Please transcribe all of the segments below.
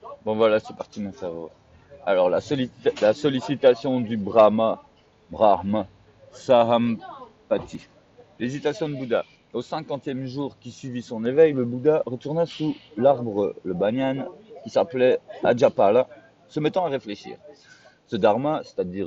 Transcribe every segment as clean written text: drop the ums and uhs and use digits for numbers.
Bon voilà, c'est parti mon cerveau. Alors la sollicitation du Brahma, Sahampati. L'hésitation de Bouddha. Au 50e jour qui suivit son éveil, le Bouddha retourna sous l'arbre, le banyan, qui s'appelait Ajapala, se mettant à réfléchir. Ce dharma, c'est-à-dire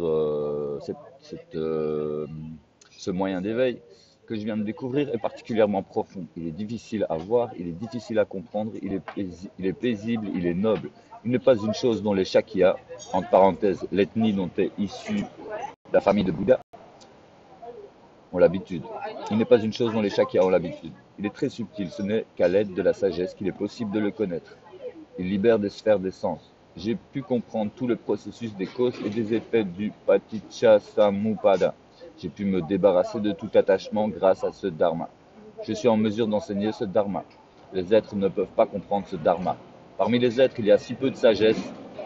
ce moyen d'éveil que je viens de découvrir, est particulièrement profond. Il est difficile à voir, il est difficile à comprendre, il est paisible, il est noble. Il n'est pas une chose dont les Shakyas, entre parenthèses, l'ethnie dont est issue la famille de Bouddha, ont l'habitude. Il n'est pas une chose dont les Shakyas ont l'habitude. Il est très subtil, ce n'est qu'à l'aide de la sagesse qu'il est possible de le connaître. Il libère des sphères des sens. J'ai pu comprendre tout le processus des causes et des effets du Paticca J'ai pu me débarrasser de tout attachement grâce à ce dharma. Je suis en mesure d'enseigner ce dharma. Les êtres ne peuvent pas comprendre ce dharma. Parmi les êtres, il y a si peu de sagesse.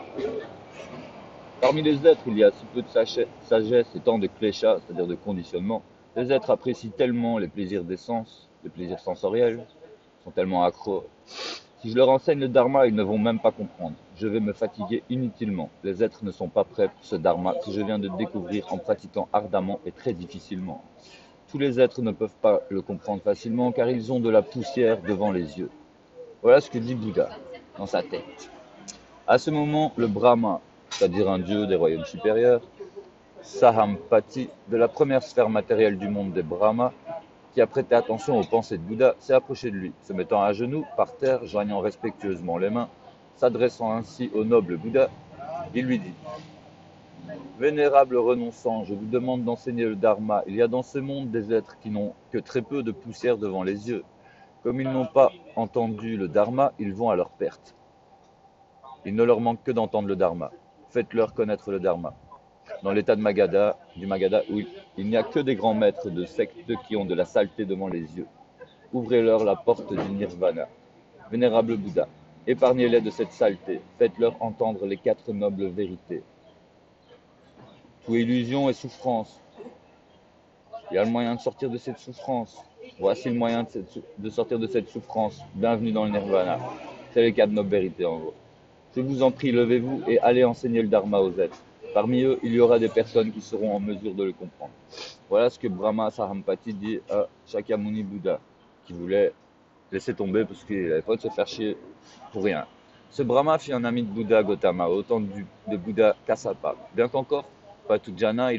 Parmi les êtres, il y a si peu de sagesse et tant de kleshas, c'est-à-dire de conditionnement. Les êtres apprécient tellement les plaisirs des sens, les plaisirs sensoriels, sont tellement accros. Si je leur enseigne le dharma, ils ne vont même pas comprendre. Je vais me fatiguer inutilement. Les êtres ne sont pas prêts pour ce dharma que je viens de découvrir en pratiquant ardemment et très difficilement. Tous les êtres ne peuvent pas le comprendre facilement car ils ont de la poussière devant les yeux. Voilà ce que dit Bouddha dans sa tête. À ce moment, le Brahma, c'est-à-dire un dieu des royaumes supérieurs, Sahampati, de la première sphère matérielle du monde des Brahmas, qui a prêté attention aux pensées de Bouddha, s'est approché de lui, se mettant à genoux par terre, joignant respectueusement les mains, s'adressant ainsi au noble Bouddha, il lui dit: Vénérable renonçant, je vous demande d'enseigner le Dharma. Il y a dans ce monde des êtres qui n'ont que très peu de poussière devant les yeux. Comme ils n'ont pas entendu le Dharma, ils vont à leur perte. Il ne leur manque que d'entendre le Dharma. Faites-leur connaître le Dharma. Dans l'état du Magadha, où il n'y a que des grands maîtres de sectes qui ont de la saleté devant les yeux. Ouvrez-leur la porte du Nirvana. Vénérable Bouddha, épargnez-les de cette saleté. Faites-leur entendre les quatre nobles vérités. Tout illusion et souffrance. Il y a le moyen de sortir de cette souffrance. Voici le moyen de sortir de cette souffrance. Bienvenue dans le Nirvana. C'est les quatre nobles vérités en gros. Je vous en prie, levez-vous et allez enseigner le Dharma aux êtres. Parmi eux, il y aura des personnes qui seront en mesure de le comprendre. Voilà ce que Brahma Sahampati dit à Shakyamuni Bouddha, qui voulait laisser tomber parce qu'il n'avait pas de se faire chier pour rien. Ce Brahma fut un ami de Bouddha Gautama, au temps de Bouddha Kassapa. Bien qu'encore pas tout jhana,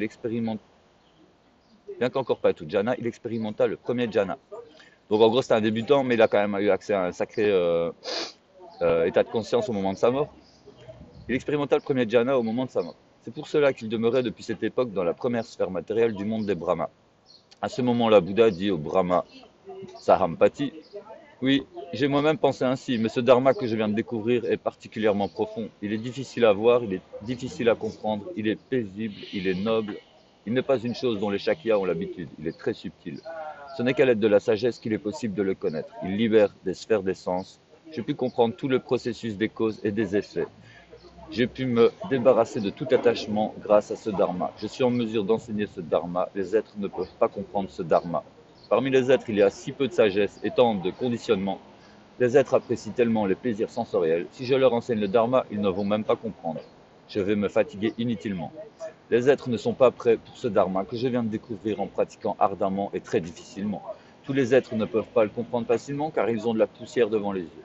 il expérimenta le premier jhana. Donc en gros, c'était un débutant, mais il a quand même eu accès à un sacré état de conscience au moment de sa mort. Il expérimenta le premier jhana au moment de sa mort. C'est pour cela qu'il demeurait depuis cette époque dans la première sphère matérielle du monde des Brahmas. À ce moment-là, Bouddha dit au Brahma Sahampati: Oui, j'ai moi-même pensé ainsi, mais ce dharma que je viens de découvrir est particulièrement profond. Il est difficile à voir, il est difficile à comprendre, il est paisible, il est noble. Il n'est pas une chose dont les Shakyas ont l'habitude, il est très subtil. Ce n'est qu'à l'aide de la sagesse qu'il est possible de le connaître. Il libère des sphères des sens. J'ai pu comprendre tout le processus des causes et des effets. J'ai pu me débarrasser de tout attachement grâce à ce dharma. Je suis en mesure d'enseigner ce dharma. Les êtres ne peuvent pas comprendre ce dharma. Parmi les êtres, il y a si peu de sagesse et tant de conditionnement. Les êtres apprécient tellement les plaisirs sensoriels. Si je leur enseigne le dharma, ils ne vont même pas comprendre. Je vais me fatiguer inutilement. Les êtres ne sont pas prêts pour ce dharma que je viens de découvrir en pratiquant ardemment et très difficilement. Tous les êtres ne peuvent pas le comprendre facilement car ils ont de la poussière devant les yeux.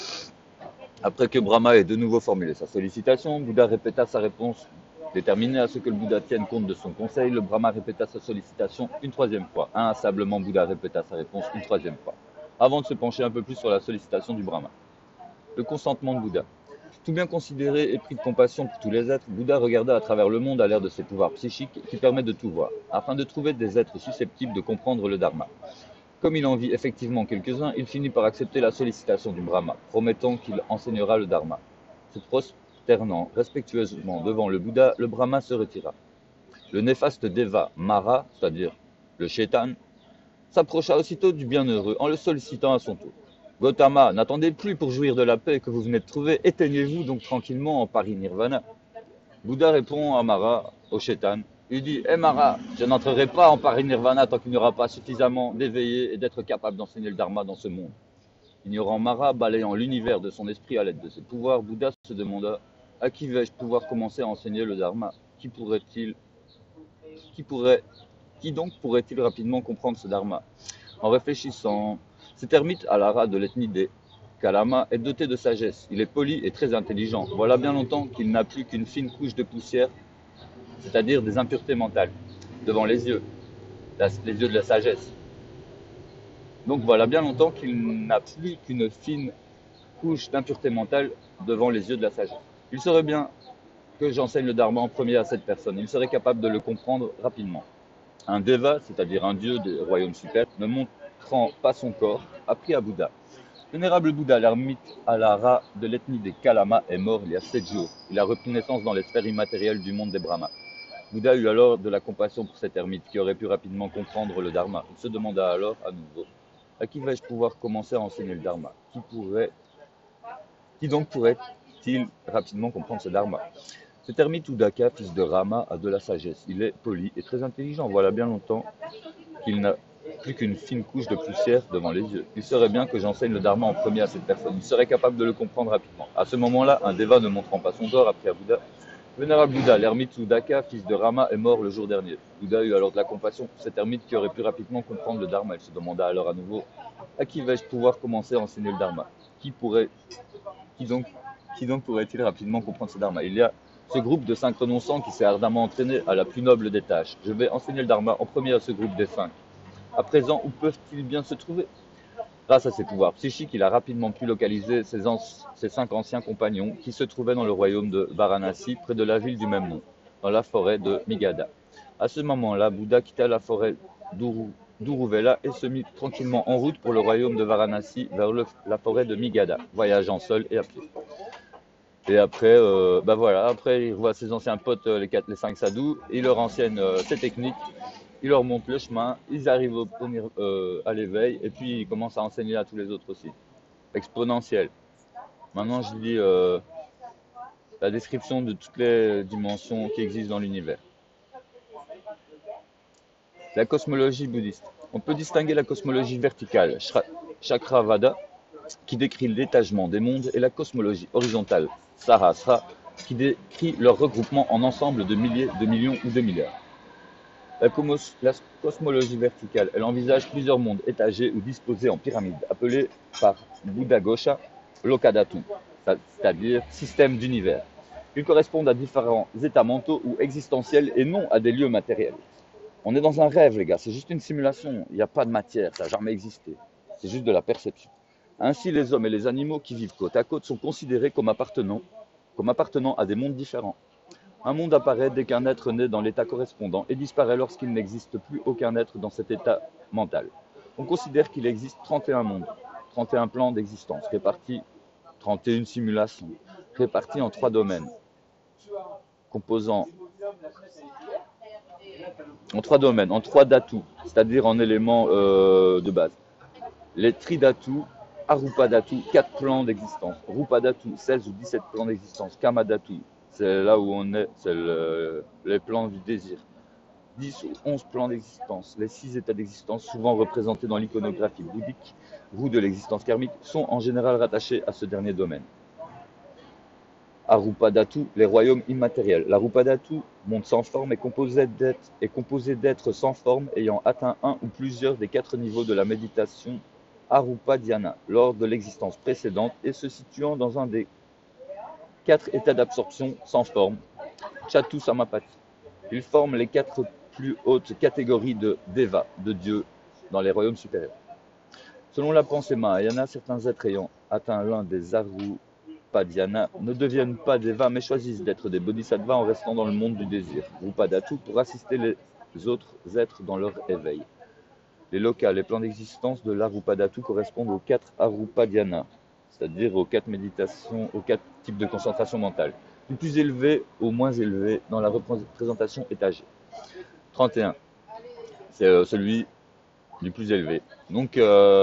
Après que Brahma ait de nouveau formulé sa sollicitation, Bouddha répéta sa réponse. Déterminé à ce que le Bouddha tienne compte de son conseil, le Brahma répéta sa sollicitation une troisième fois. Inlassablement, Bouddha répéta sa réponse une troisième fois, avant de se pencher un peu plus sur la sollicitation du Brahma. Le consentement de Bouddha. Tout bien considéré et pris de compassion pour tous les êtres, Bouddha regarda à travers le monde à l'air de ses pouvoirs psychiques qui permettent de tout voir, afin de trouver des êtres susceptibles de comprendre le Dharma. Comme il en vit effectivement quelques-uns, il finit par accepter la sollicitation du Brahma, promettant qu'il enseignera le Dharma. Se prosternant respectueusement devant le Bouddha, le Brahma se retira. Le néfaste Deva, Mara, c'est-à-dire le Shaitan, s'approcha aussitôt du bienheureux en le sollicitant à son tour. Gautama, n'attendez plus pour jouir de la paix que vous venez de trouver, éteignez-vous donc tranquillement en parinirvana. Bouddha répond à Mara, au Shaitan. Il dit: Mara, je n'entrerai pas en parinirvana tant qu'il n'y aura pas suffisamment d'éveillés et d'être capable d'enseigner le Dharma dans ce monde. Ignorant Mara, balayant l'univers de son esprit à l'aide de ses pouvoirs, Bouddha se demanda à qui vais-je pouvoir commencer à enseigner le Dharma? Qui pourrait-il, qui pourrait, qui donc pourrait-il rapidement comprendre ce Dharma? En réfléchissant, cet ermite Alara de l'ethnie des Kalama est doté de sagesse. Il est poli et très intelligent. Voilà bien longtemps qu'il n'a plus qu'une fine couche de poussière, c'est-à-dire des impuretés mentales, devant les yeux de la sagesse. Donc voilà bien longtemps qu'il n'a plus qu'une fine couche d'impureté mentale devant les yeux de la sagesse. Il serait bien que j'enseigne le Dharma en premier à cette personne. Il serait capable de le comprendre rapidement. Un Deva, c'est-à-dire un dieu des royaumes supérieurs, ne montrant pas son corps, a pris à Bouddha. Vénérable Bouddha, l'ermite Alara de l'ethnie des Kalama, est mort il y a 7 jours. Il a repris naissance dans les sphères immatérielles du monde des Brahmas. Bouddha eut alors de la compassion pour cet ermite qui aurait pu rapidement comprendre le Dharma. Il se demanda alors à nouveau, à qui vais-je pouvoir commencer à enseigner le Dharma? Qui donc pourrait-il rapidement comprendre ce Dharma? Cet ermite Udaka, fils de Rama, a de la sagesse. Il est poli et très intelligent. Voilà bien longtemps qu'il n'a plus qu'une fine couche de poussière devant les yeux. Il serait bien que j'enseigne le Dharma en premier à cette personne. Il serait capable de le comprendre rapidement. À ce moment-là, un Deva ne montrant pas son corps a pris à Bouddha. Vénérable Bouddha, l'ermite Udaka, fils de Rama, est mort le jour dernier. Bouddha eut alors de la compassion pour cet ermite qui aurait pu rapidement comprendre le Dharma. Il se demanda alors à nouveau, à qui vais-je pouvoir commencer à enseigner le Dharma? Qui donc pourrait-il rapidement comprendre ce Dharma? Il y a ce groupe de 5 renonçants qui s'est ardemment entraîné à la plus noble des tâches. Je vais enseigner le Dharma en premier à ce groupe des 5. À présent, où peuvent-ils bien se trouver? Grâce à ses pouvoirs psychiques, il a rapidement pu localiser ses 5 anciens compagnons qui se trouvaient dans le royaume de Varanasi, près de la ville du même nom, dans la forêt de Migada. À ce moment-là, Bouddha quitta la forêt d'Uruvela et se mit tranquillement en route pour le royaume de Varanasi vers la forêt de Migada, voyageant seul et à pied. Et après, après il voit ses anciens potes, les 5 sadhus, il leur enseigne ses techniques, il leur montre le chemin, ils arrivent à l'éveil, et puis il commence à enseigner à tous les autres aussi. Exponentiel. Maintenant, je lis la description de toutes les dimensions qui existent dans l'univers. La cosmologie bouddhiste. On peut distinguer la cosmologie verticale, Chakravada, qui décrit l'étagement des mondes, et la cosmologie horizontale, Sahasra, qui décrit leur regroupement en ensemble de milliers, de millions ou de milliards. La cosmologie verticale, elle envisage plusieurs mondes étagés ou disposés en pyramides, appelés par Buddhaghosa Lokadhatu, c'est-à-dire système d'univers. Ils correspondent à différents états mentaux ou existentiels et non à des lieux matériels. On est dans un rêve, les gars, c'est juste une simulation, il n'y a pas de matière, ça n'a jamais existé, c'est juste de la perception. Ainsi, les hommes et les animaux qui vivent côte à côte sont considérés comme appartenant à des mondes différents. Un monde apparaît dès qu'un être naît dans l'état correspondant et disparaît lorsqu'il n'existe plus aucun être dans cet état mental. On considère qu'il existe 31 mondes, 31 plans d'existence, répartis, 31 simulations, répartis en 3 domaines, composant en 3 domaines, en 3 dhatus, c'est-à-dire en éléments de base. Les tridhatus, Arupadhatu, 4 plans d'existence. Rupadhatu, 16 ou 17 plans d'existence. Kamadhatu, c'est là où on est, c'est les plans du désir. 10 ou 11 plans d'existence. Les 6 états d'existence, souvent représentés dans l'iconographie bouddhique, roue de l'existence karmique, sont en général rattachés à ce dernier domaine. Arupadhatu, les royaumes immatériels. La Rupadhatu, monde sans forme, est composé d'êtres sans forme ayant atteint un ou plusieurs des 4 niveaux de la méditation Arupa Dhyana lors de l'existence précédente et se situant dans un des 4 états d'absorption sans forme, Chatu Samapati. Ils forment les 4 plus hautes catégories de Deva, de Dieu, dans les royaumes supérieurs. Selon la pensée Mahayana, certains êtres ayant atteint l'un des Arupa Dhyana ne deviennent pas Deva mais choisissent d'être des Bodhisattvas en restant dans le monde du désir, Rupadhatu, pour assister les autres êtres dans leur éveil. Les lokas, les plans d'existence de l'Arupadhatu correspondent aux 4 Arupadhyana, c'est-à-dire aux 4 méditations, aux 4 types de concentration mentale, du plus élevé au moins élevé dans la représentation étagée. 31, c'est celui du plus élevé. Donc,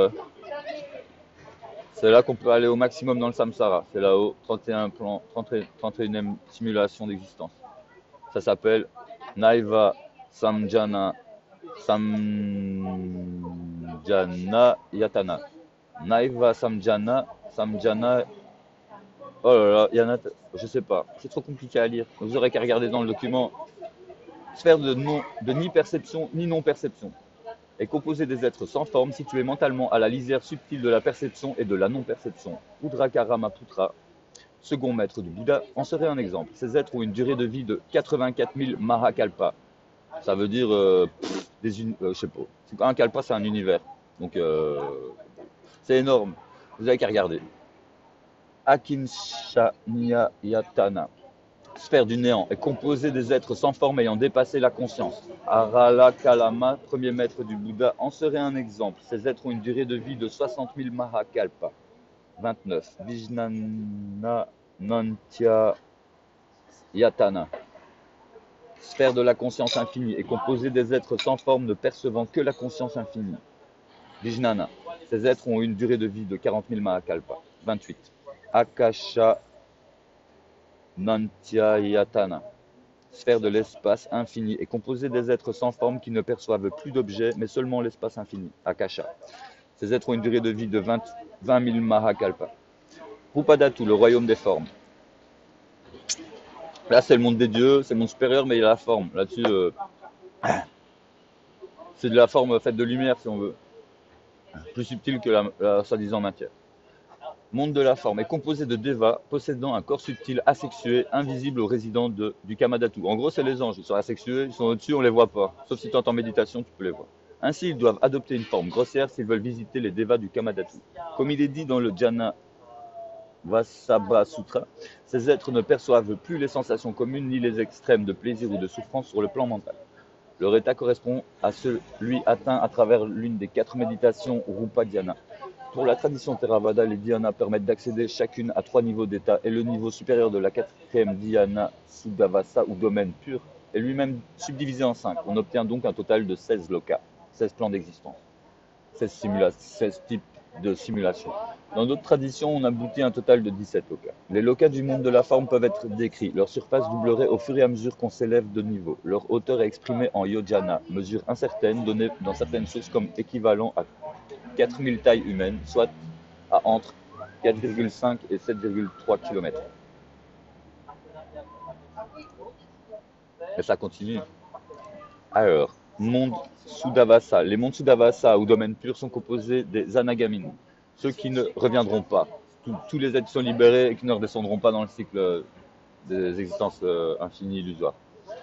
c'est là qu'on peut aller au maximum dans le samsara. C'est là-haut, 31 plans, 31e simulation d'existence. Ça s'appelle Naiva Samjana Yatana. Naiva Samjana, Samjana, oh là là, je sais pas, c'est trop compliqué à lire. Vous aurez qu'à regarder dans le document. Sphère de ni perception ni non-perception est composée des êtres sans forme situés mentalement à la lisière subtile de la perception et de la non-perception. Udrakara Maputra, second maître du Bouddha, en serait un exemple. Ces êtres ont une durée de vie de 84 000 Mahakalpas. Ça veut dire, je sais pas, un kalpa c'est un univers. Donc c'est énorme. Vous avez qu'à regarder. Akinshaniyatana, sphère du néant, est composée des êtres sans forme ayant dépassé la conscience. Arala Kalama, premier maître du Bouddha, en serait un exemple. Ces êtres ont une durée de vie de 60 000 Mahakalpas. 29. Vijnana Nantya Yatana, sphère de la conscience infinie, est composée des êtres sans forme ne percevant que la conscience infinie. Vijnana, ces êtres ont une durée de vie de 40 000 Mahakalpas. 28. Akasha Nantyayatana, sphère de l'espace infini, est composée des êtres sans forme qui ne perçoivent plus d'objets, mais seulement l'espace infini, Akasha. Ces êtres ont une durée de vie de 20 000 Mahakalpas. Rupadatu, le royaume des formes. Là, c'est le monde des dieux, c'est le monde supérieur, mais il a la forme. Là-dessus, c'est de la forme faite de lumière, si on veut. Plus subtile que la soi-disant matière. Monde de la forme est composé de devas possédant un corps subtil asexué, invisible aux résidents du Kamadhatu. En gros, c'est les anges, ils sont asexués, ils sont au-dessus, on ne les voit pas. Sauf si tu es en méditation, tu peux les voir. Ainsi, ils doivent adopter une forme grossière s'ils veulent visiter les devas du Kamadhatu. Comme il est dit dans le Jnana Vasabha Sutra, ces êtres ne perçoivent plus les sensations communes ni les extrêmes de plaisir ou de souffrance sur le plan mental. Leur état correspond à celui atteint à travers l'une des 4 méditations Rupa Dhyana. Pour la tradition Theravada, les dhyānas permettent d'accéder chacune à 3 niveaux d'état et le niveau supérieur de la 4e dhyāna, Sudhavasa ou domaine pur, est lui-même subdivisé en 5. On obtient donc un total de 16 lokas, 16 plans d'existence, 16 types de simulations. Dans d'autres traditions, on aboutit à un total de 17 lokas. Les lokas du monde de la forme peuvent être décrits. Leur surface doublerait au fur et à mesure qu'on s'élève de niveau. Leur hauteur est exprimée en yojana, mesure incertaine donnée dans certaines sources comme équivalent à 4000 tailles humaines, soit à entre 4,5 et 7,3 km. Et ça continue. Alors, monde Sudhavasa. Les mondes Sudhavasa ou domaines purs sont composés des Anagamines, ceux qui ne reviendront pas. Tous les êtres sont libérés et qui ne redescendront pas dans le cycle des existences infinies illusoires.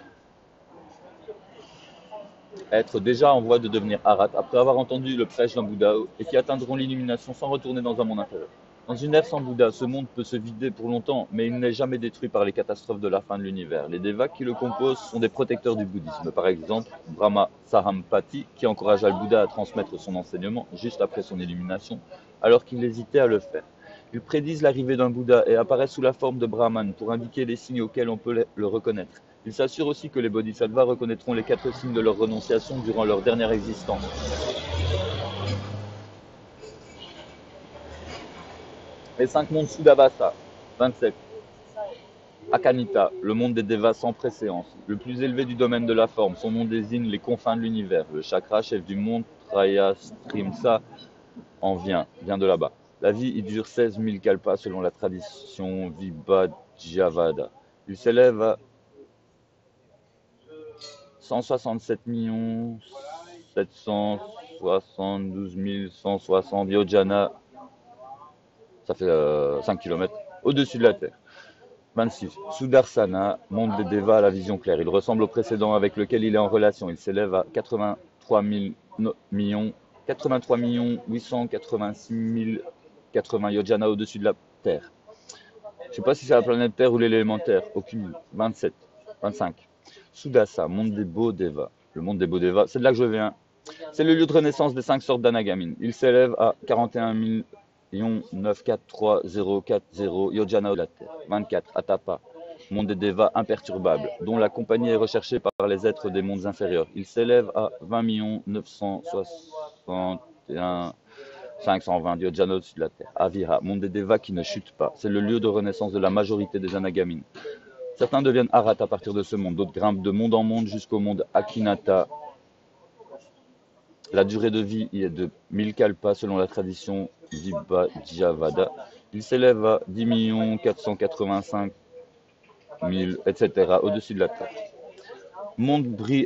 Être déjà en voie de devenir Arhat après avoir entendu le prêche d'un Bouddha et qui atteindront l'illumination sans retourner dans un monde intérieur. Dans une ère sans Bouddha, ce monde peut se vider pour longtemps, mais il n'est jamais détruit par les catastrophes de la fin de l'univers. Les devas qui le composent sont des protecteurs du bouddhisme. Par exemple, Brahma Sahampati, qui encouragea le Bouddha à transmettre son enseignement juste après son illumination, alors qu'il hésitait à le faire. Ils prédisent l'arrivée d'un Bouddha et apparaissent sous la forme de Brahman pour indiquer les signes auxquels on peut le reconnaître. Ils s'assurent aussi que les bodhisattvas reconnaîtront les 4 signes de leur renonciation durant leur dernière existence. Les 5 mondes Sudhavasa. 27. Akanita, le monde des devas sans préséance, le plus élevé du domaine de la forme. Son nom désigne les confins de l'univers. Le chakra, chef du monde Trayastrimsa, vient de là-bas. La vie y dure 16 000 kalpas selon la tradition Vibhajyavada. Il s'élève à 167 772 160 yojana, ça fait 5 km, au-dessus de la Terre. 26. Sudarsana, monde des devas à la vision claire. Il ressemble au précédent avec lequel il est en relation. Il s'élève à 83 886 080 yojana au-dessus de la Terre. Je ne sais pas si c'est la planète Terre ou l'élémentaire, aucune. 27. 25. Sudasa, monde des beaux devas. Le monde des beaux devas, c'est de là que je viens. C'est le lieu de renaissance des 5 sortes d'anagamines. Il s'élève à 41 943 040 yojana de la Terre. 24. Atapa, monde des devas imperturbables, dont la compagnie est recherchée par les êtres des mondes inférieurs. Il s'élève à 20 961 520 yojana au-dessus de la Terre. Avira, monde des devas qui ne chute pas. C'est le lieu de renaissance de la majorité des anagamines. Certains deviennent Arhat à partir de ce monde, d'autres grimpent de monde en monde jusqu'au monde Akinata, La durée de vie y est de 1000 kalpas selon la tradition Vibhajavada. Il s'élève à 10 485 000, etc. au-dessus de la Terre. Monde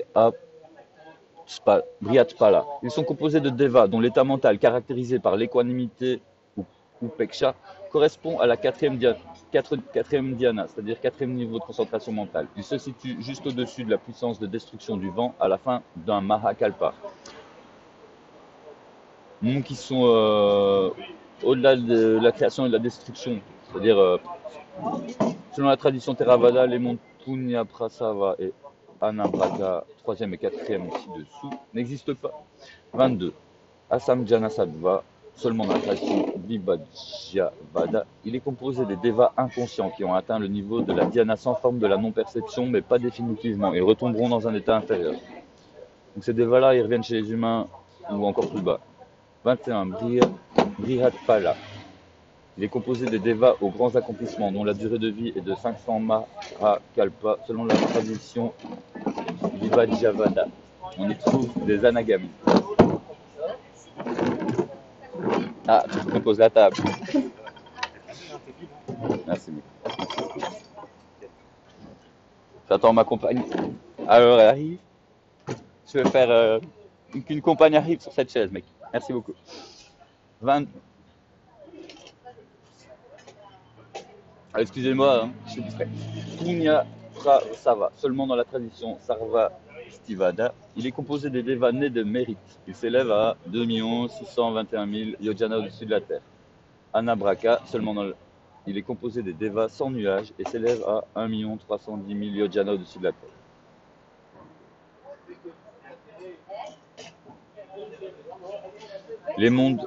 Brihatpala. Ils sont composés de devas dont l'état mental caractérisé par l'équanimité ou upeksha correspond à la quatrième dhyana, c'est-à-dire quatrième niveau de concentration mentale. Il se situe juste au-dessus de la puissance de destruction du vent à la fin d'un Mahakalpa. Mondes qui sont au-delà de la création et de la destruction, c'est-à-dire selon la tradition Theravada, les mondes Punya Prasava et Anabraka, troisième et quatrième ci-dessous, n'existent pas. 22. Asamjana Sattva, seulement dans la tradition Vibhajavada, il est composé des devas inconscients qui ont atteint le niveau de la dhyana sans forme de la non-perception, mais pas définitivement. Ils retomberont dans un état inférieur. Donc ces devas-là, ils reviennent chez les humains ou encore plus bas. 21. Brihatpala. Il est composé des devas aux grands accomplissements, dont la durée de vie est de 500 Mahakalpa, selon la tradition Vibhajavada. On y trouve des anagamis. Ah, tu composes la table. Merci. J'attends ma compagne. Alors, elle arrive. Je vais faire qu'une compagne arrive sur cette chaise, mec. Merci beaucoup. 20. Ah, excusez-moi, hein, je suis distrait. Punya Prasava, seulement dans la tradition Sarva Stivada, il est composé des devas nés de mérite. Il s'élève à 2 621 000 yojana au-dessus de la terre. Anabraka, seulement dans le... Il est composé des devas sans nuages et s'élève à 1 310 000 yojana au-dessus de la terre. Les mondes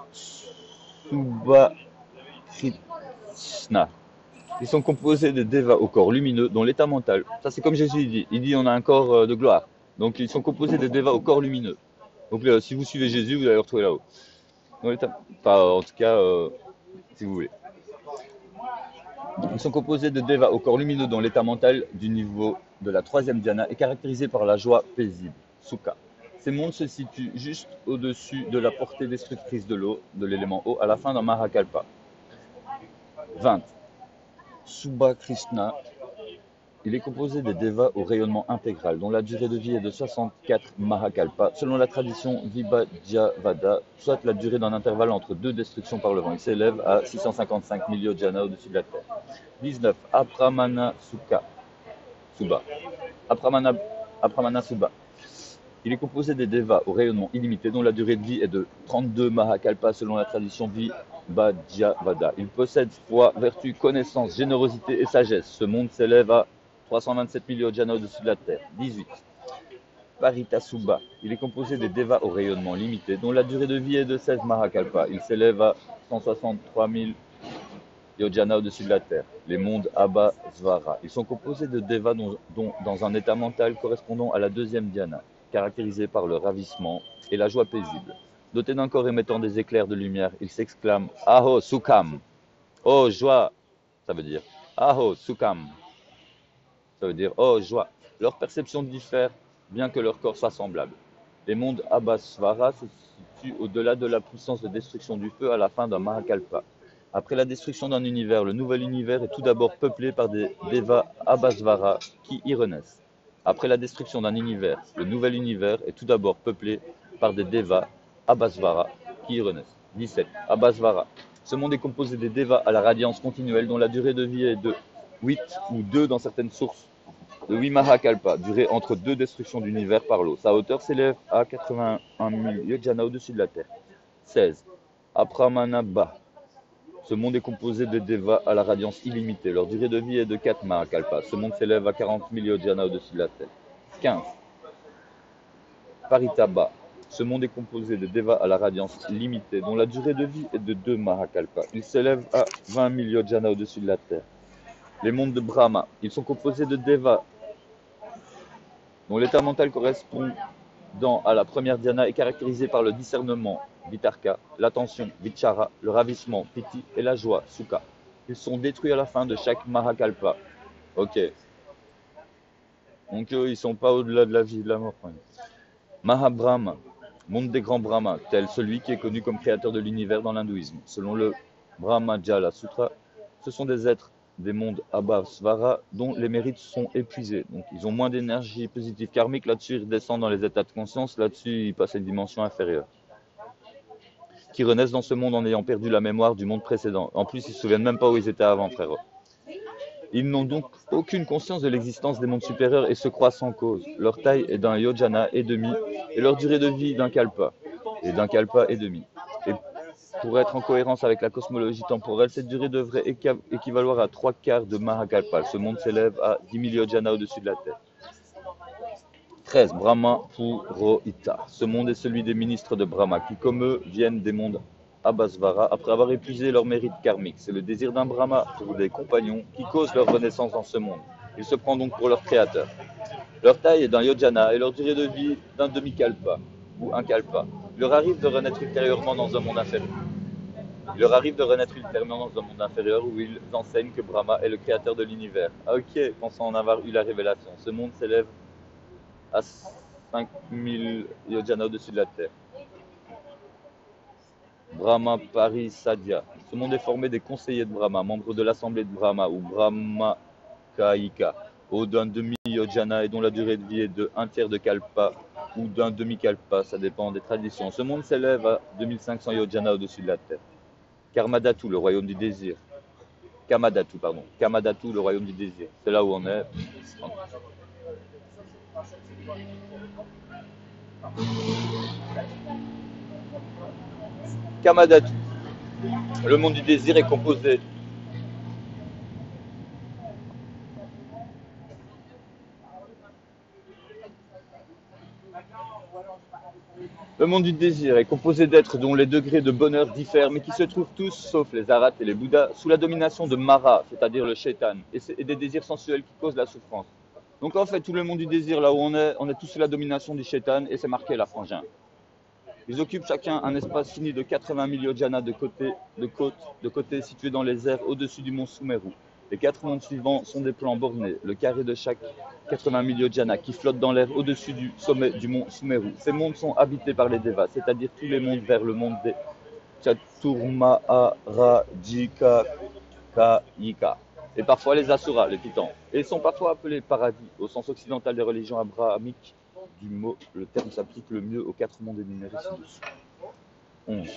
Subhakrishna. Ils sont composés de devas au corps lumineux dont l'état mental, ça c'est comme Jésus dit, il dit on a un corps de gloire. Donc ils sont composés de devas au corps lumineux. Donc si vous suivez Jésus, vous allez le retrouver là-haut. Enfin, en tout cas, si vous voulez. Ils sont composés de devas au corps lumineux dont l'état mental du niveau de la troisième dhyana est caractérisé par la joie paisible, sukha. Ces mondes se situent juste au-dessus de la portée destructrice de l'eau, de l'élément eau, à la fin d'un Mahakalpa. 20. Subhakrishna, il est composé des devas au rayonnement intégral, dont la durée de vie est de 64 Mahakalpa, selon la tradition Vibhajavada, soit la durée d'un intervalle entre deux destructions par le vent. Il s'élève à 655 000 yojana au-dessus de la terre. 19. Apramana Subha. Apramana Subha. Il est composé des devas au rayonnement illimité, dont la durée de vie est de 32 Mahakalpa selon la tradition Vibhajavada. Il possède foi, vertu, connaissance, générosité et sagesse. Ce monde s'élève à 327 000 yojana au-dessus de la terre. 18. Paritasubha. Il est composé des devas au rayonnement limité, dont la durée de vie est de 16 Mahakalpa. Il s'élève à 163 000 yojana au-dessus de la terre. Les mondes Abhasvara. Ils sont composés de devas dont dans un état mental correspondant à la deuxième dhyana, caractérisé par le ravissement et la joie paisible. Doté d'un corps émettant des éclairs de lumière, il s'exclame Aho Sukham. Oh joie, ça veut dire Aho Sukham. Ça veut dire oh joie. Leur perception diffère, bien que leur corps soit semblable. Les mondes Abhasvara se situent au-delà de la puissance de destruction du feu à la fin d'un Mahakalpa. Après la destruction d'un univers, le nouvel univers est tout d'abord peuplé par des devas Abhasvara qui y renaissent. Après la destruction d'un univers, le nouvel univers est tout d'abord peuplé par des devas Abhasvara qui y renaissent. 17. Abhasvara. Ce monde est composé des devas à la radiance continuelle dont la durée de vie est de 8 ou 2 dans certaines sources, de 8 Mahakalpa, durée entre deux destructions d'univers par l'eau. Sa hauteur s'élève à 81 000 yojana au-dessus de la terre. 16. Apramanabha. Ce monde est composé de devas à la radiance illimitée. Leur durée de vie est de 4 Mahakalpa. Ce monde s'élève à 40 000 yojana au-dessus de la terre. 15. Paritaba. Ce monde est composé de devas à la radiance limitée, dont la durée de vie est de 2 Mahakalpa. Il s'élève à 20 000 yojana au-dessus de la terre. Les mondes de Brahma. Ils sont composés de devas dont l'état mental correspondant à la première dhyana est caractérisé par le discernement, vitarka, l'attention, vichara, le ravissement, piti, et la joie, sukha. Ils sont détruits à la fin de chaque Mahakalpa. Ok. Donc ils sont pas au-delà de la vie et de la mort. Mahabrahma. monde des grands brahmas, tel celui qui est connu comme créateur de l'univers dans l'hindouisme. Selon le Brahmajala Sutra, ce sont des êtres des mondes Abhasvara dont les mérites sont épuisés. Donc ils ont moins d'énergie positive karmique, là-dessus ils redescendent dans les états de conscience, là-dessus ils passent à une dimension inférieure. Qui renaissent dans ce monde en ayant perdu la mémoire du monde précédent. En plus, ils ne se souviennent même pas où ils étaient avant, frérot. Ils n'ont donc aucune conscience de l'existence des mondes supérieurs et se croient sans cause. Leur taille est d'un yojana et demi et leur durée de vie d'un kalpa. Et d'un kalpa et demi. Et pour être en cohérence avec la cosmologie temporelle, cette durée devrait équivaloir à 3/4 de Mahakalpa. Ce monde s'élève à 10 000 yojana au-dessus de la Terre. 13. Brahma Purohita. Ce monde est celui des ministres de Brahma, qui comme eux viennent des mondes Abhasvara après avoir épuisé leur mérite karmique. C'est le désir d'un Brahma pour des compagnons qui cause leur renaissance dans ce monde. Ils se prennent donc pour leur créateur. Leur taille est d'un yojana et leur durée de vie d'un demi-kalpa ou un kalpa. Il leur arrive de renaître ultérieurement dans un monde inférieur. Où ils enseignent que Brahma est le créateur de l'univers. Ah, ok, pensant en avoir eu la révélation. Ce monde s'élève à 5000 yojana au-dessus de la Terre. Brahma Parisadhya. Ce monde est formé des conseillers de Brahma, membres de l'assemblée de Brahma ou Brahmakaika, au d'un demi-yojana et dont la durée de vie est de 1/3 de kalpa ou d'un demi-kalpa, ça dépend des traditions. Ce monde s'élève à 2500 yojana au-dessus de la Terre. Kamadhatu, le royaume du désir. Kamadhatu, le royaume du désir. C'est là où on est. Kamadhatu. Le monde du désir est composé d'êtres dont les degrés de bonheur diffèrent, mais qui se trouvent tous, sauf les Arhats et les Bouddhas, sous la domination de Mara, c'est-à-dire le Shaitan, et des désirs sensuels qui causent la souffrance. Donc en fait, tout le monde du désir, là où on est tous sous la domination du Shaitan, et c'est marqué la frangin. Ils occupent chacun un espace fini de 80 000 yojana de côté situé dans les airs au-dessus du mont Sumeru. Les 4 mondes suivants sont des plans bornés, le carré de chaque 80 000 yojana qui flottent dans l'air au-dessus du sommet du mont Sumeru. Ces mondes sont habités par les devas, c'est-à-dire tous les mondes vers le monde des Chaturmaharajika Kaika. Et parfois les Asuras, les titans. Et ils sont parfois appelés paradis, au sens occidental des religions abrahamiques du mot. Le terme s'applique le mieux aux 4 mondes énumérés ci-dessous. 11.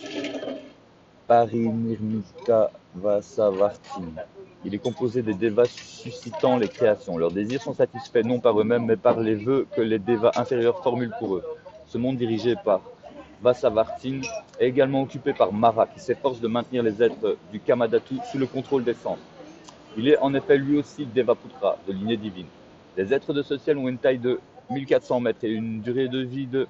Parinirmika Vasavartin. Il est composé des devas suscitant les créations. Leurs désirs sont satisfaits non par eux-mêmes, mais par les vœux que les devas inférieurs formulent pour eux. Ce monde dirigé par Vasavartin est également occupé par Mara, qui s'efforce de maintenir les êtres du Kamadhatu sous le contrôle des sens. Il est en effet lui aussi Devaputra, de lignée divine. Les êtres de ce ciel ont une taille de 1400 mètres et une durée de vie de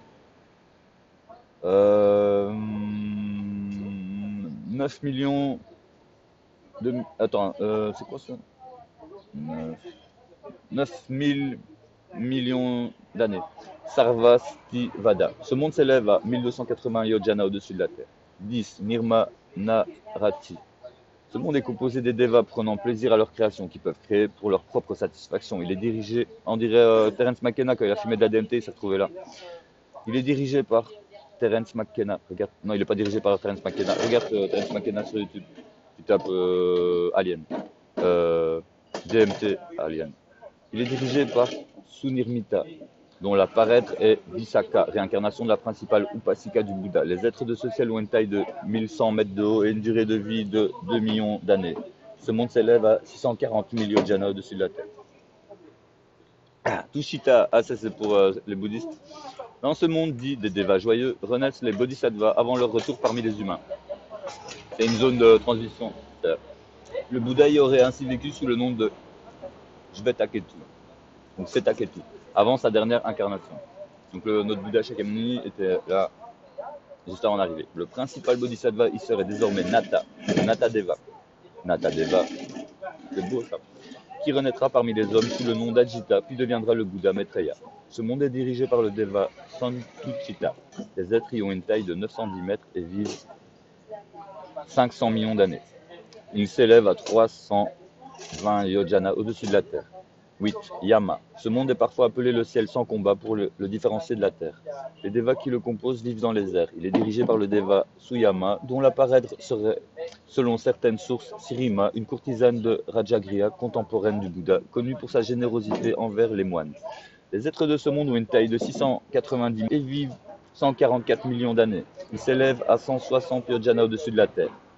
9 millions de... Attends, c'est quoi ça 9 000 millions d'années. Sarvastivada. Ce monde s'élève à 1280 yojana au-dessus de la Terre. 10. Nirmanarati. Ce monde est composé des devas prenant plaisir à leur création, qui peuvent créer pour leur propre satisfaction. Il est dirigé, on dirait Terence McKenna quand il a fumé de la DMT, il s'est retrouvé là. Il est dirigé par Terence McKenna. Regarde, non, il n'est pas dirigé par Terence McKenna. Regarde Terence McKenna sur YouTube. Tu tapes Alien. DMT Alien. Il est dirigé par Sunirmita, dont la paraître est Visakha, réincarnation de la principale Upasika du Bouddha. Les êtres de ce ciel ont une taille de 1100 mètres de haut et une durée de vie de 2 millions d'années. Ce monde s'élève à 640 000 yojana au-dessus de la Terre. Tushita, ça c'est pour les bouddhistes. Dans ce monde dit des devas joyeux, renaissent les bodhisattvas avant leur retour parmi les humains. C'est une zone de transition. Le Bouddha y aurait ainsi vécu sous le nom de Shvetaketu, donc Setaketu, avant sa dernière incarnation. Donc notre Bouddha Shakyamuni était là, juste avant d'arriver. Le principal bodhisattva, il serait désormais Natadeva, c'est beau ça, qui renaîtra parmi les hommes sous le nom d'Ajita, puis deviendra le Bouddha Maitreya. Ce monde est dirigé par le Deva Santuchita. Les êtres y ont une taille de 910 mètres et vivent 500 millions d'années. Ils s'élèvent à 320 yojana au-dessus de la Terre. 8. Yama. Ce monde est parfois appelé le ciel sans combat pour le différencier de la terre. Les devas qui le composent vivent dans les airs. Il est dirigé par le deva Suyama, dont l'apparaître serait, selon certaines sources, Sirima, une courtisane de Rajagriha, contemporaine du Bouddha, connue pour sa générosité envers les moines. Les êtres de ce monde ont une taille de 690 et vivent 144 millions d'années. Ils s'élèvent à 160 yojana au-dessus de la terre.